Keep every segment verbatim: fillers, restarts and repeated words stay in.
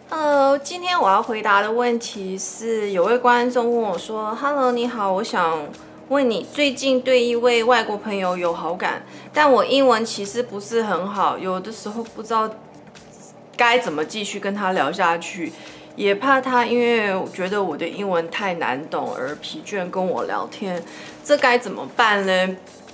呃，今天我要回答的问题是，有位观众问我说 ：“Hello， 你好，我想问你，最近对一位外国朋友有好感，但我英文其实不是很好，有的时候不知道该怎么继续跟他聊下去，也怕他因为觉得我的英文太难懂而疲倦跟我聊天，这该怎么办呢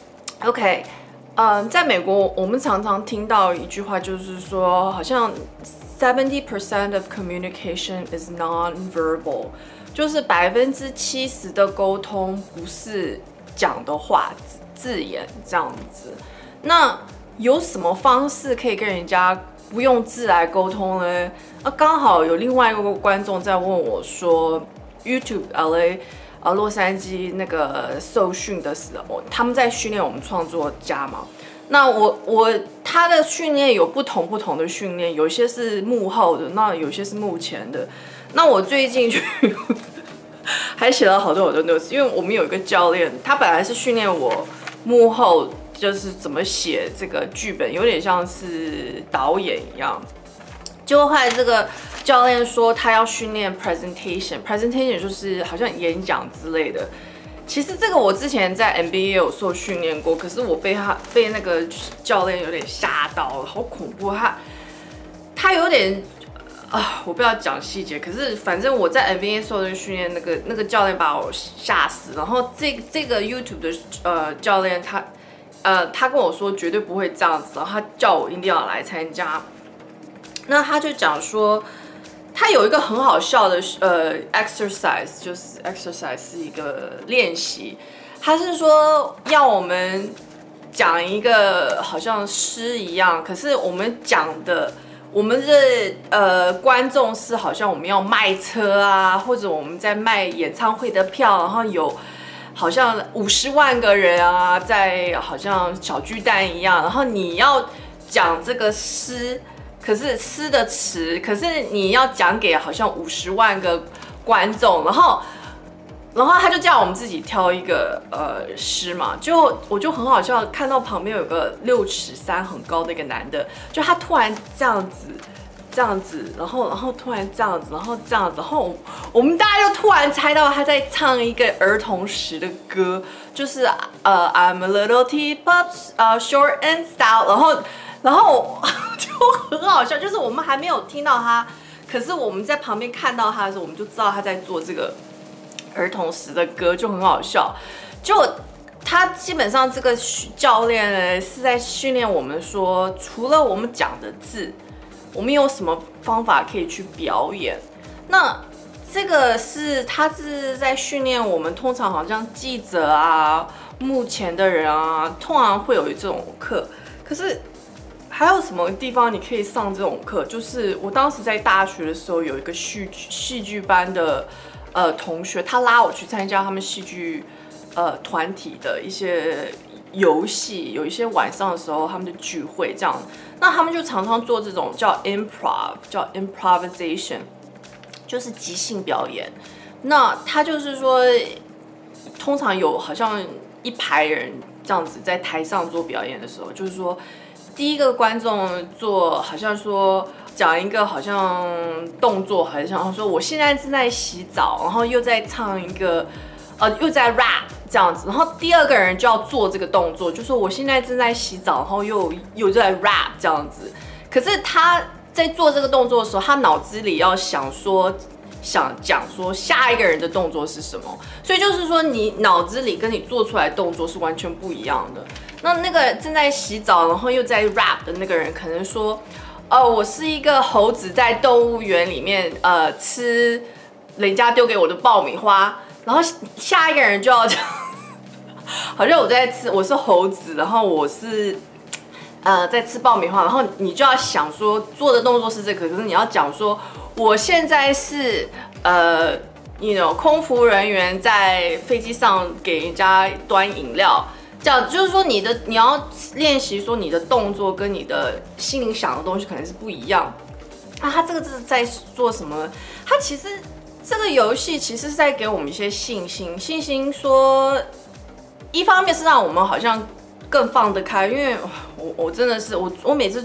？”OK。嗯，在美国，我们常常听到一句话，就是说，好像 seventy percent of communication is non-verbal， 就是百分之七十的沟通不是讲的话字眼这样子。那有什么方式可以跟人家不用字来沟通呢？啊，刚好有另外一个观众在问我说 ，YouTube L A。呃，洛杉矶那个受训的时候，他们在训练我们创作家嘛。那我我他的训练有不同不同的训练，有些是幕后的，那有些是幕前的。那我最近去还写了好多好多 notes， 因为我们有一个教练，他本来是训练我幕后，就是怎么写这个剧本，有点像是导演一样。结果后来这个教练说他要训练 presentation，presentation 就是好像演讲之类的。其实这个我之前在 M B A 有受训练过，可是我被他被那个教练有点吓到了，好恐怖。他他有点啊，我不要讲细节，可是反正我在 M B A 受的训练，那个那个教练把我吓死。然后这这个 YouTube 的呃教练他呃他跟我说绝对不会这样子，然后他叫我一定要来参加。那他就讲说，他有一个很好笑的呃 exercise， 就是 exercise 是一个练习，他是说要我们讲一个好像诗一样，可是我们讲的，我们的呃观众是好像我们要卖车啊，或者我们在卖演唱会的票，然后有好像五十万个人啊，在好像小巨蛋一样，然后你要讲这个诗。可是诗的词，可是你要讲给好像五十万个观众，然后，然后他就叫我们自己挑一个呃诗嘛，就我就很好笑，看到旁边有个六尺三很高的一个男的，就他突然这样子，这样子，然后然后突然这样子，然后这样子，然后我们大家就突然猜到他在唱一个儿童时的歌，就是呃 I'm a little teapot， 呃 short and stout， 然后。然后就很好笑，就是我们还没有听到他，可是我们在旁边看到他的时候，我们就知道他在做这个儿童时的歌，就很好笑。就他基本上这个教练呢是在训练我们说，除了我们讲的字，我们有什么方法可以去表演？那这个是他是在训练我们，通常好像记者啊、幕前的人啊，通常会有这种课，可是。还有什么地方你可以上这种课？就是我当时在大学的时候，有一个戏剧戏剧班的呃同学，他拉我去参加他们戏剧呃团体的一些游戏，有一些晚上的时候他们的聚会这样，那他们就常常做这种叫 improv， 叫 improvisation， 就是即兴表演。那他就是说，通常有好像一排人这样子在台上做表演的时候，就是说。第一个观众做好像说讲一个好像动作，好像说我现在正在洗澡，然后又在唱一个呃又在 rap 这样子，然后第二个人就要做这个动作，就说我现在正在洗澡，然后又又在 rap 这样子。可是他在做这个动作的时候，他脑子里要想说想讲说下一个人的动作是什么，所以就是说你脑子里跟你做出来的动作是完全不一样的。那那个正在洗澡，然后又在 rap 的那个人，可能说，哦，我是一个猴子在动物园里面，呃，吃人家丢给我的爆米花，然后下一个人就要讲，好像我在吃，我是猴子，然后我是，呃，在吃爆米花，然后你就要想说做的动作是这个，可是你要讲说，我现在是，呃，you know，空服人员在飞机上给人家端饮料。这样就是说，你的你要练习说你的动作跟你的心里想的东西可能是不一样。啊，他这个是在做什么？他其实这个游戏其实是在给我们一些信心，信心说，一方面是让我们好像更放得开，因为我我真的是我我每次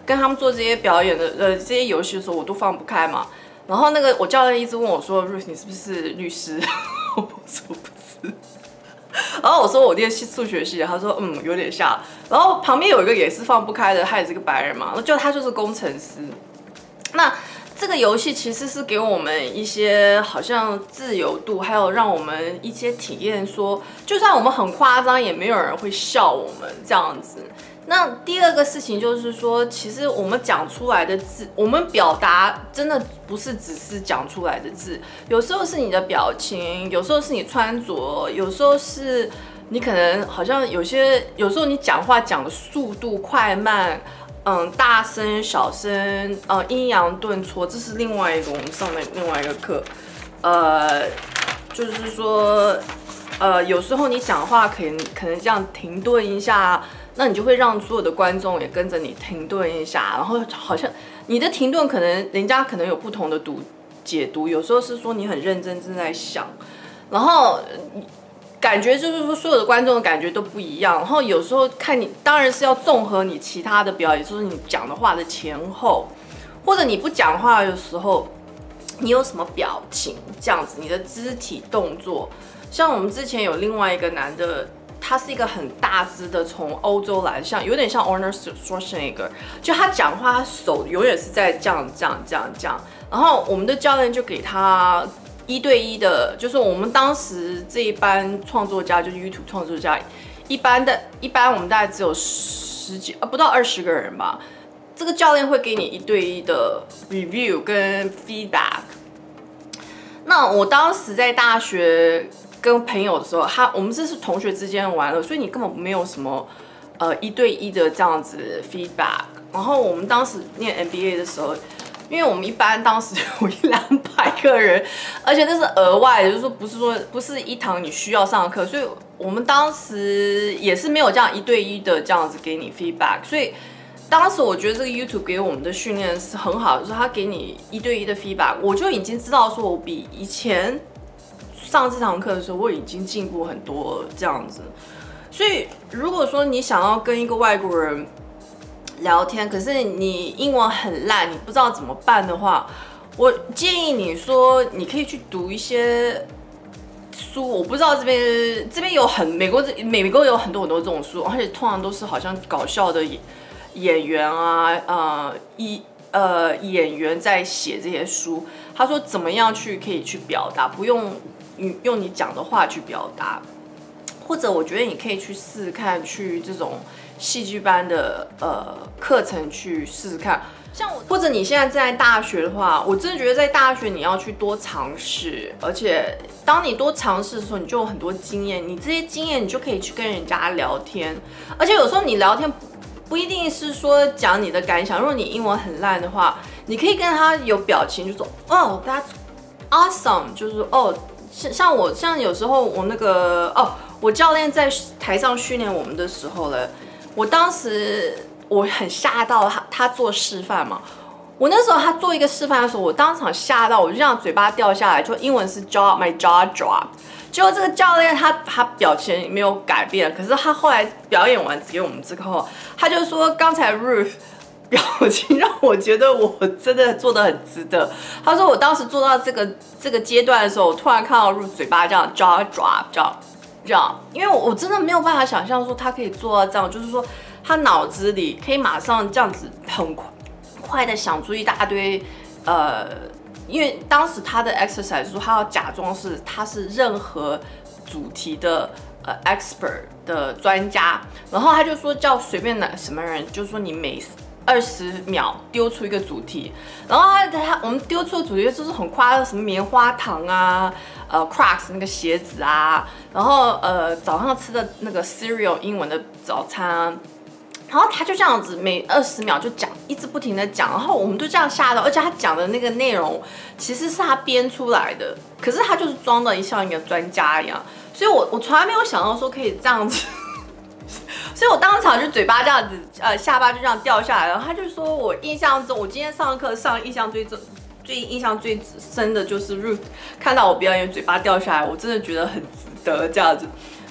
跟他们做这些表演的呃这些游戏的时候，我都放不开嘛。然后那个我教练一直问我说 ：“Ruth， 你是不是律师？”我说不是。然后我说我念数学系的，他说嗯有点像。然后旁边有一个也是放不开的，他也是个白人嘛，就他就是工程师。那这个游戏其实是给我们一些好像自由度，还有让我们一些体验说，就算我们很夸张，也没有人会笑我们这样子。那第二个事情就是说，其实我们讲出来的字，我们表达真的不是只是讲出来的字，有时候是你的表情，有时候是你穿着，有时候是你可能好像有些，有时候你讲话讲的速度快慢。嗯，大声、小声，呃，阴阳顿挫，这是另外一个我们上的另外一个课，呃，就是说，呃，有时候你讲话可能可能这样停顿一下，那你就会让所有的观众也跟着你停顿一下，然后好像你的停顿可能人家可能有不同的读解读，有时候是说你很认真正在想，然后。感觉就是说，所有的观众的感觉都不一样。然后有时候看你，当然是要综合你其他的表演，就是你讲的话的前后，或者你不讲话的时候，你有什么表情，这样子，你的肢体动作。像我们之前有另外一个男的，他是一个很大只的，从欧洲来，像有点像 Arnold Schwarzenegger， 就他讲话，他手永远是在这样这样这样这样。然后我们的教练就给他。一对一的，就是我们当时这一班创作家，就是 YouTube 创作家，一般的，一般我们大概只有十几，呃，不到二十个人吧。这个教练会给你一对一的 review 跟 feedback。那我当时在大学跟朋友的时候，他我们这是同学之间玩了，所以你根本没有什么呃一对一的这样子 feedback。然后我们当时念 M B A 的时候。因为我们一般当时有一两百个人，而且那是额外的，就是说不是说不是一堂你需要上的课，所以我们当时也是没有这样一对一的这样子给你 feedback。所以当时我觉得这个 YouTube 给我们的训练是很好的，就是他给你一对一的 feedback， 我就已经知道说我比以前上这堂课的时候我已经进步很多了这样子。所以如果说你想要跟一个外国人聊天，可是你英文很烂，你不知道怎么办的话，我建议你说，你可以去读一些书。我不知道这边这边有很美国美国有很多很多这种书，而且通常都是好像搞笑的演员啊，呃一呃演员在写这些书。他说怎么样去可以去表达，不用用你讲的话去表达。或者我觉得你可以去试试看，去这种戏剧班的呃课程去试试看。像我，或者你现在在大学的话，我真的觉得在大学你要去多尝试，而且当你多尝试的时候，你就有很多经验，你这些经验你就可以去跟人家聊天，而且有时候你聊天不一定是说讲你的感想，如果你英文很烂的话，你可以跟他有表情，就说哦 ，that's awesome， 就是哦，像我像有时候我那个哦。我教练在台上训练我们的时候呢，我当时我很吓到他，他做示范嘛。我那时候他做一个示范的时候，我当场吓到，我就这样嘴巴掉下来，就英文是 jaw my jaw drop。结果这个教练他他表情没有改变，可是他后来表演完给我们之后，他就说刚才 Ruth 表情让我觉得我真的做得很值得。他说我当时做到这个这个阶段的时候，我突然看到 Ruth 嘴巴这样 jaw drop 这样。这样，因为我真的没有办法想象说他可以做到这样，就是说他脑子里可以马上这样子很快的想出一大堆，呃，因为当时他的 exercise 说他要假装是他是任何主题的呃 expert 的专家，然后他就说叫随便哪什么人，就说你每二十秒丢出一个主题，然后他他我们丢出的主题就是很夸张，什么棉花糖啊，呃 Crocs 那个鞋子啊，然后呃早上吃的那个 cereal 英文的早餐啊，然后他就这样子每二十秒就讲，一直不停的讲，然后我们都这样吓到，而且他讲的那个内容其实是他编出来的，可是他就是装的像一个专家一样，所以我我从来没有想到说可以这样子。所以我当场就嘴巴这样子，呃，下巴就这样掉下来了。他就说我印象中，我今天上课上印象最最印象最深的就是 Ruth 看到我表演嘴巴掉下来，我真的觉得很值得这样子。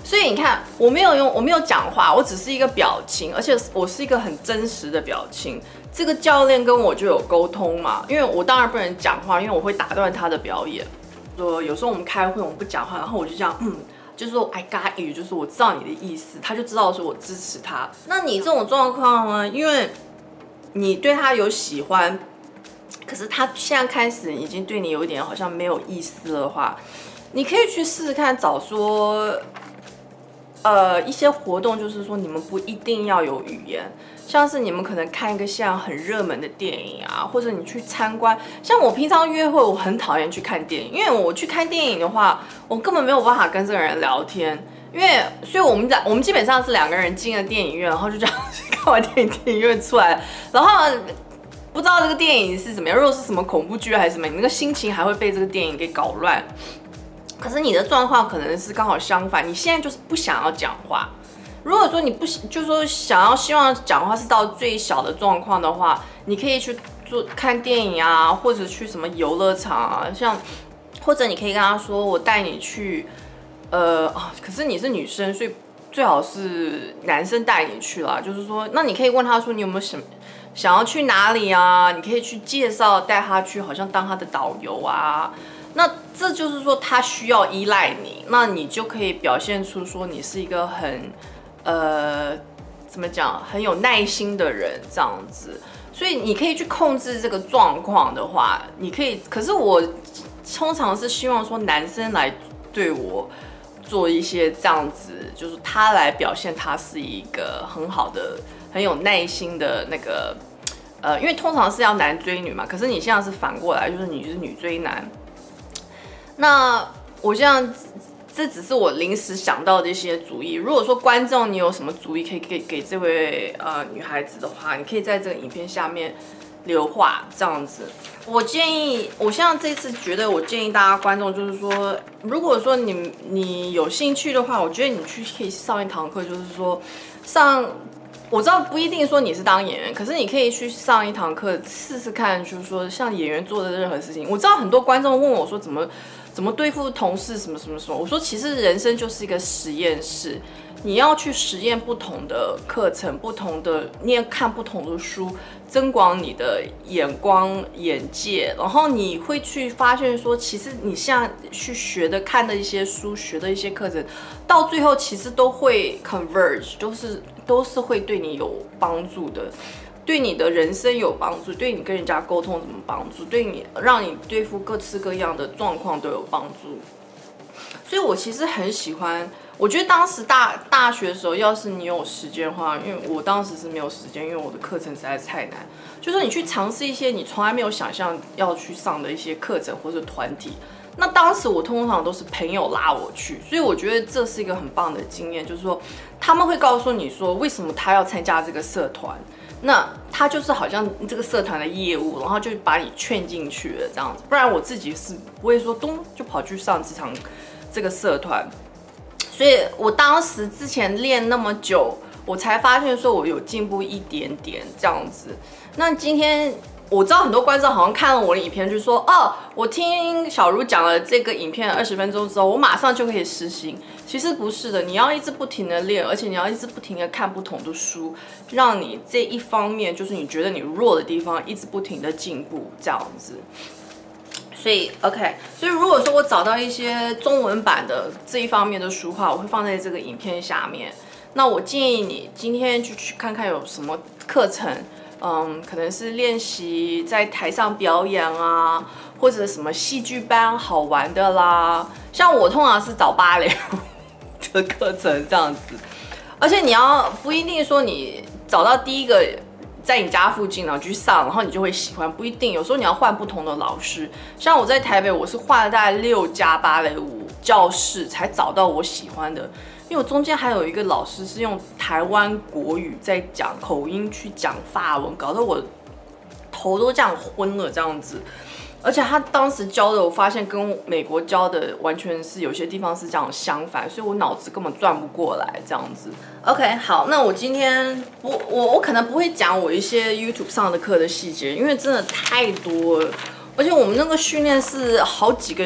所以你看，我没有用，我没有讲话，我只是一个表情，而且我是一个很真实的表情。这个教练跟我就有沟通嘛，因为我当然不能讲话，因为我会打断他的表演。说有时候我们开会，我们不讲话，然后我就这样，嗯，就是说 I got you， 就是我知道你的意思，他就知道说我支持他。那你这种状况呢？因为你对他有喜欢，可是他现在开始已经对你有一点好像没有意思的话，你可以去试试看，找说。呃，一些活动就是说，你们不一定要有语言，像是你们可能看一个像很热门的电影啊，或者你去参观。像我平常约会，我很讨厌去看电影，因为我去看电影的话，我根本没有办法跟这个人聊天。因为，所以我们在我们基本上是两个人进了电影院，然后就这样看完电影，电影院出来，然后不知道这个电影是怎么样，如果是什么恐怖剧还是什么，你那个心情还会被这个电影给搞乱。可是你的状况可能是刚好相反，你现在就是不想要讲话。如果说你不就是说想要希望讲话是到最小的状况的话，你可以去做看电影啊，或者去什么游乐场啊，像或者你可以跟他说我带你去，呃啊，可是你是女生，所以最好是男生带你去啦。就是说，那你可以问他说你有没有什么想要去哪里啊？你可以去介绍带他去，好像当他的导游啊。那这就是说他需要依赖你，那你就可以表现出说你是一个很，呃，怎么讲，很有耐心的人这样子。所以你可以去控制这个状况的话，你可以。可是我通常是希望说男生来对我做一些这样子，就是他来表现他是一个很好的、很有耐心的那个，呃，因为通常是要男追女嘛，可是你现在是反过来，就是你是女追男。那我这样，这只是我临时想到的一些主意。如果说观众你有什么主意可以给给这位呃女孩子的话，你可以在这个影片下面留话这样子。我建议，我现在这次觉得，我建议大家观众就是说，如果说你你有兴趣的话，我觉得你去可以上一堂课，就是说上。我知道不一定说你是当演员，可是你可以去上一堂课试试看，就是说像演员做的任何事情。我知道很多观众问我说怎么怎么对付同事什么什么什么，我说其实人生就是一个实验室，你要去实验不同的课程，不同的念看不同的书，增广你的眼光眼界，然后你会去发现说，其实你现在去学的看的一些书，学的一些课程，到最后其实都会 converge， 都是。都是会对你有帮助的，对你的人生有帮助，对你跟人家沟通怎么帮助，对你让你对付各式各样的状况都有帮助。所以我其实很喜欢，我觉得当时大大学的时候，要是你有时间的话，因为我当时是没有时间，因为我的课程实在是太难，就是你去尝试一些你从来没有想象要去上的一些课程或者团体。那当时我通常都是朋友拉我去，所以我觉得这是一个很棒的经验，就是说他们会告诉你说为什么他要参加这个社团，那他就是好像这个社团的业务，然后就把你劝进去了这样子。不然我自己是不会说咚就跑去上这场这个社团，所以我当时之前练那么久，我才发现说我有进步一点点这样子。那今天。我知道很多观众好像看了我的影片，就说哦，我听小茹讲了这个影片二十分钟之后，我马上就可以实行。其实不是的，你要一直不停的练，而且你要一直不停的看不同的书，让你这一方面就是你觉得你弱的地方，一直不停的进步这样子。所以 OK， 所以如果说我找到一些中文版的这一方面的书话，我会放在这个影片下面。那我建议你今天就去看看有什么课程。嗯，可能是练习在台上表演啊，或者什么戏剧班好玩的啦。像我通常是找芭蕾舞的课程这样子，而且你要不一定说你找到第一个在你家附近然后去上，然后你就会喜欢，不一定。有时候你要换不同的老师。像我在台北，我是换了大概六家芭蕾舞教室才找到我喜欢的。因为我中间还有一个老师是用台湾国语在讲口音去讲法文，搞得我头都这样昏了这样子。而且他当时教的，我发现跟美国教的完全是有些地方是这样相反，所以我脑子根本转不过来这样子。OK， 好，那我今天不，我我可能不会讲我一些 YouTube 上的课的细节，因为真的太多了，而且我们那个训练是好几个。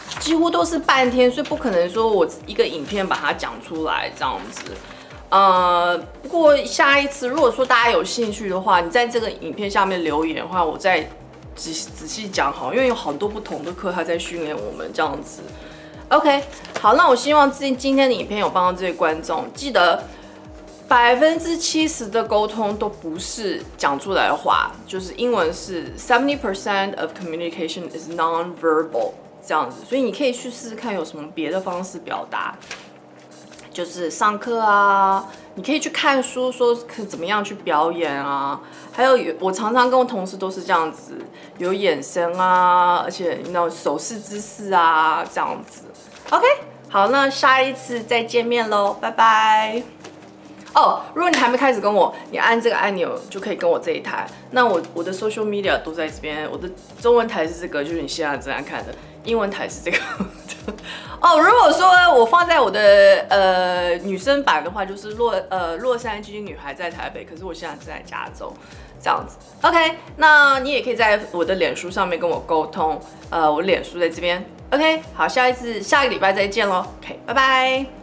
几乎都是半天，所以不可能说我一个影片把它讲出来这样子。呃，不过下一次如果说大家有兴趣的话，你在这个影片下面留言的话，我再仔仔细讲好，因为有很多不同的课他在训练我们这样子。OK， 好，那我希望今今天的影片有帮到这些观众，记得百分之七十的沟通都不是讲出来的话，就是英文是 seventy percent of communication is non-verbal 这样子，所以你可以去试试看有什么别的方式表达。就是上课啊，你可以去看书，说可怎么样去表演啊。还有，我常常跟我同事都是这样子，有眼神啊，而且那种手势姿势啊，这样子。OK， 好，那下一次再见面喽，拜拜。哦，如果你还没开始跟我，你按这个按钮就可以跟我这一台。那我我的 social media 都在这边，我的中文台是这个，就是你现在正在看的，英文台是这个。哦，如果说我放在我的呃女生版的话，就是洛呃洛杉矶女孩在台北，可是我现在是在加州，这样子。OK， 那你也可以在我的脸书上面跟我沟通，呃，我脸书在这边。OK， 好，下一次下个礼拜再见喽。OK， 拜拜。